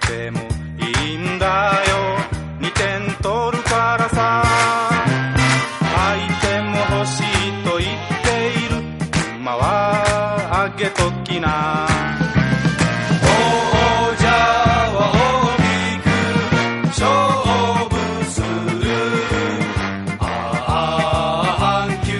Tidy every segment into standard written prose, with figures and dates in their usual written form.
てもいいんだよ、2点取るからさ。相手も欲しいと言っている、今はあげときな。王者は大きく勝負する。阪急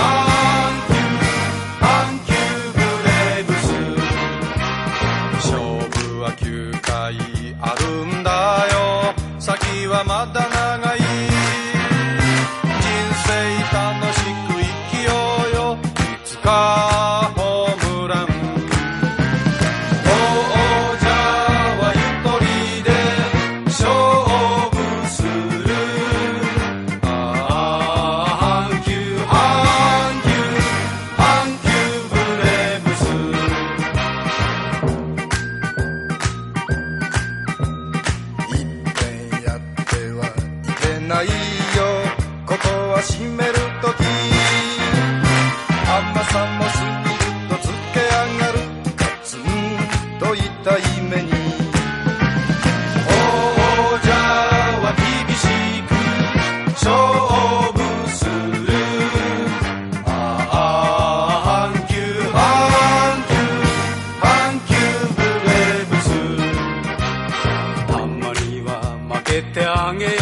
ブレーブス。勝負は9回あるんだよ、先はまだ長い。人生楽しく生きようよ、いつかホームラン。王者は一人で勝負する。阪急ブレーブス。 一遍やってはいけないよ、ことは閉めるとき。甘さも過ぎるとつけ上がる、ガツンと痛い目に。 王者は厳しく勝負する。阪急ブレーブス。たまには負けてあげ